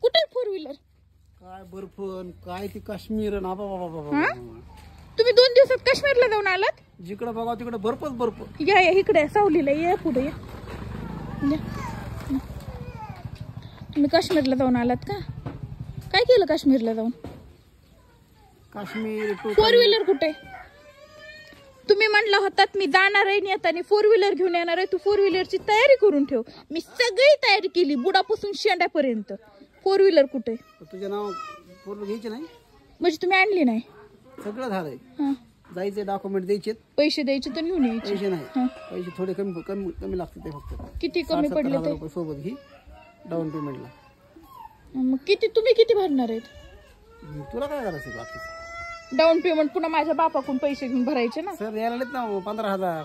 कुठे four wheeler? काय बर्फ काय ती काश्मीर ना हा? तुम्ही 2 दिवसात काश्मीरला जाऊन आलात? जिकडे बघा तिकडे बर्फच बर्फ. या इकडे सावलीला या, पुढे या. तुम्ही काश्मीरला जाऊन आलात का? काय केलं काश्मीरला जाऊन? काश्मीर फोर व्हीलर कुठे? तुम्ही म्हणला होतात मी जाणार आहे आणि 4 व्हीलर घेऊन येणार आहे. तू 4 व्हीलरची तयारी करून ठेव. मी सगळी तयारी केली बुडापासून शेंड्यापर्यंत. 4 व्हीलर कुठे? तुझे नाव पूर्ण घ्यायचे नाही म्हणजे तुम्ही आणली नाही? सगळं झालंय. हा. जायचे डॉक्युमेंट द्यायचे. पैसे द्यायचे तर घेऊन यायचे. पैसे नाही, पैसे थोडे कमी कमी कमी लागतात ते फक्त. किती कमी पडले ते? ₹60,000 सोबत घे डाऊन पेमेंटला. मग तुम्ही किती भरणार आहेत? तुला काय करायचं बाकी? डाऊन पेमेंट पुन्हा माझ्या बापाकडून पैसे घेऊन भरायचे ना? सर द्यायला ना 15,000.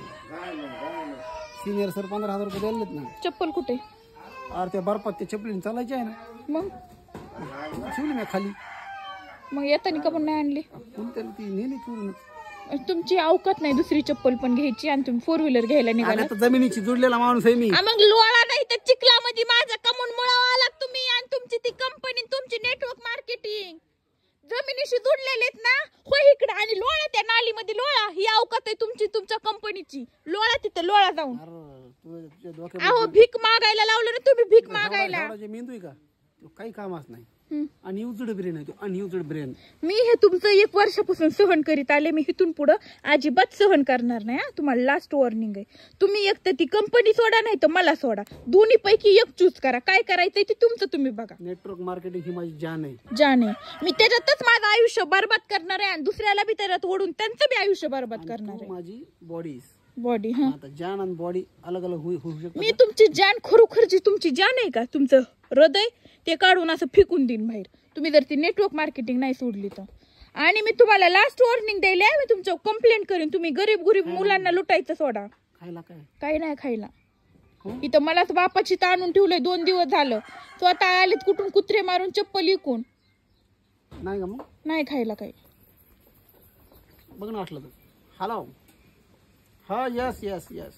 सिनियर सर 15,000 रुपये द्यायला ना. चप्पल कुठे? अरे त्या बर्फात ते चपलीने चालायचे आहे ना. मग शिवली मी खाली. मग येताना का पण नाही आणली? कोणतरी ती नेली चोरूनच. तुमची अवकात नाही दुसरी चप्पल पण घ्यायची आणि तुम्ही 4 व्हीलर घ्यायला निघाला. आता जमिनीची जोडलेला माणूस आहे मी. मग लोळा नाही तर चिखलामध्ये माझा कमून मुळावा आला तुम्ही आणि तुमची ती कंपनी तुमची नेटवर्क मार्केटिंग जमिनीशी जोडलेले आहेत ना. हो इकडे आणि लोळा त्या नालीमध्ये लोळा. ही अवकात आहे तुमची तुमच्या कंपनीची. लोळा तिथे लोळा जाऊन. अहो भीक मागायला लावलं ना तुम्ही. भीक मागायला मेंदू आहे का काही कामच नाही. अनयुज्ड ब्रेन आहे तो. अनयुज्ड ब्रेन. मी हे तुमचं 1 वर्षापासून सहन करीत आले. मी इथून पुढे अजिबात सहन करणार नाही. तुम्हाला लास्ट वॉर्निंग आहे. तुम्ही एक तर ती कंपनी सोडा नाही तर मला सोडा. दोन्ही पैकी एक चूज करा. काय करायचंय ते तुमचं तुम्ही बघा. नेटवर्क मार्केटिंग ही माझी जान आहे. जान आहे. मी त्याच्यातच माझं आयुष्य बरबाद करणार आहे आणि दुसऱ्याला बी त्याच्यात ओढून त्यांचं बी आयुष्य बरबाद करणार आहे. माझी बॉडी हा आता जान आणि बॉडी अलग अलग होऊ शकतात. मी तुमची जान खरोखरची तुमची जान आहे का? तुमचं हृदय ते काढून असं फेकून देईन बाहेर तुम्ही जर ती नेटवर्क मार्केटिंग नाही सोडली तर. आणि मी तुम्हाला लास्ट वॉर्निंग द्यायला मी तुमचं कंप्लेंट करीन. तुम्ही गरीब मुलांना लुटायचं सोडा. खायला काही नाही खायला. इथं मलाच बापाची आणून ठेवलंय 2 दिवस झालं. स्वतः आलेत कुठून कुत्रे मारून चप्पल विकून. नाही का मग नाही खायला काही. बघ ना वाटलं तर. हॅलो हा यस यस यस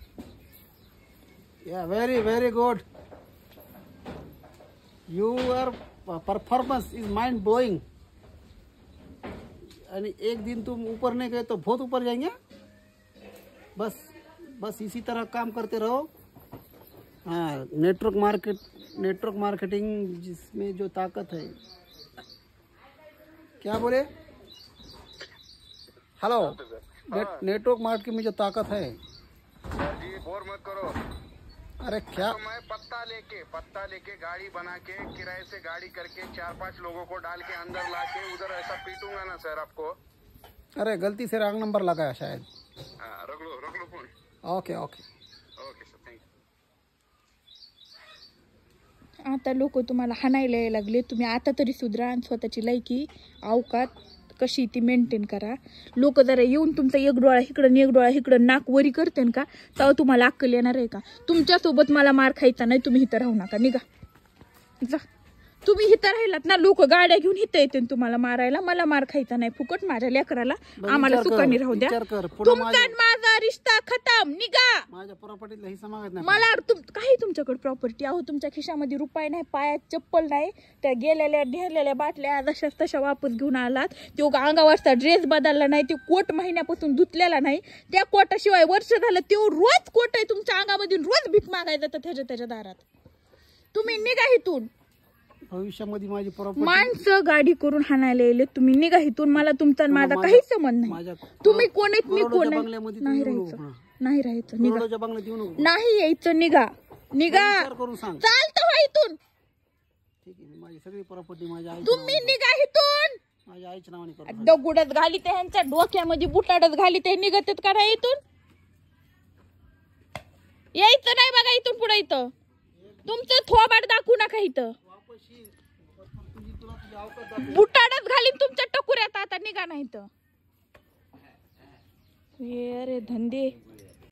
या very very good. Your performance is mind blowing. यानी एक दिन तुम ऊपर नहीं गए तो बहुत ऊपर जाएंगे. बस इसी तरह काम करते रहो. हाँ नेटवर्क मार्केटिंग जिसमें जो ताकत है. क्या बोले? हेलो नेटवर्क मार्केटिंग में जो ताकत है. जी बोर मत करो. अरे क्या तो मैं पत्ता लेके गाड़ी बना के किराए से गाड़ी करके 4-5 लोगों को डाल के अंदर ला के उधर ऐसा पीटूंगा ना सर आपको. अरे गलती से रॉन्ग नंबर लगाया शायद. हाँ रख लो phone. Okay okay sir thank you. आता लोक तुम्हाला हाणायला यायला लागले. तुम्ही आता तरी सुधरा आणि स्वतःची लायकी अवकात कशी ती मेंटेन करा. लोक जरा येऊन तुमचा एक डोळा इकडं एक डोळा इकडं नाक वरी करते का तेव्हा तुम्हाला अक्कल येणार आहे का? तुमच्यासोबत मला मार खायचा नाही. तुम्ही इथं राहू नका. निघा जा. तुम्ही इथं राहिलात ना लोक गाड्या घेऊन इथं येते तुम्हाला मारायला. मला मार खायचा नाही फुकट. माझ्या लेकराला आम्हाला सुखाने राहू द्या. तुमचा माझा रिश्ता खतम. निघा. माझ्या प्रॉपर्टीला हिस्सा मागत नाही. मला काही तुमच्याकडे प्रॉपर्टी अहो तुमच्या खिशामध्ये रुपये नाही. पायात चप्पल नाही. त्या गेलेल्या ढेरलेल्या बाटल्या जशाच तशा वापस घेऊन आलात. तो अंगावरचा ड्रेस बदलला नाही. ते कोट महिन्यापासून धुतलेला नाही. त्या कोटाशिवाय वर्ष झालं तो रोज कोट आहे तुमच्या अंगामध्ये. रोज भीक मागायचं तर त्याच्या दारात. तुम्ही निघा इथून. भविष्यामध्ये माझी प्रॉपर्टी माणसं गाडी करून हाणायला येले. तुम्ही निघा इथून. मला तुमचा माझा काहीच संबंध नाही. तुम्ही कोण आहेत मी कोण आहे. नाही राहायचं निघा. नाही यायचं. निघा करून सांग. चालतं हो इथून. ठीक आहे माझी सगळी प्रॉपर्टी माझ्या आई. तुम्ही निघा इथून. माझ्या आईच्या नावाने करू. दगुडत घाली ते ह्यांच्या डोक्यामध्ये बुटाडत घाली ते निघत का नाही इथून. यायचं नाही बघा इथून पुढे. इथं तुमचं थोबाड दाखवू नका. इथं बुटाडत घालीन तुमच्या टकुऱ्यात. आता निघा नाही तर. अरे धंदे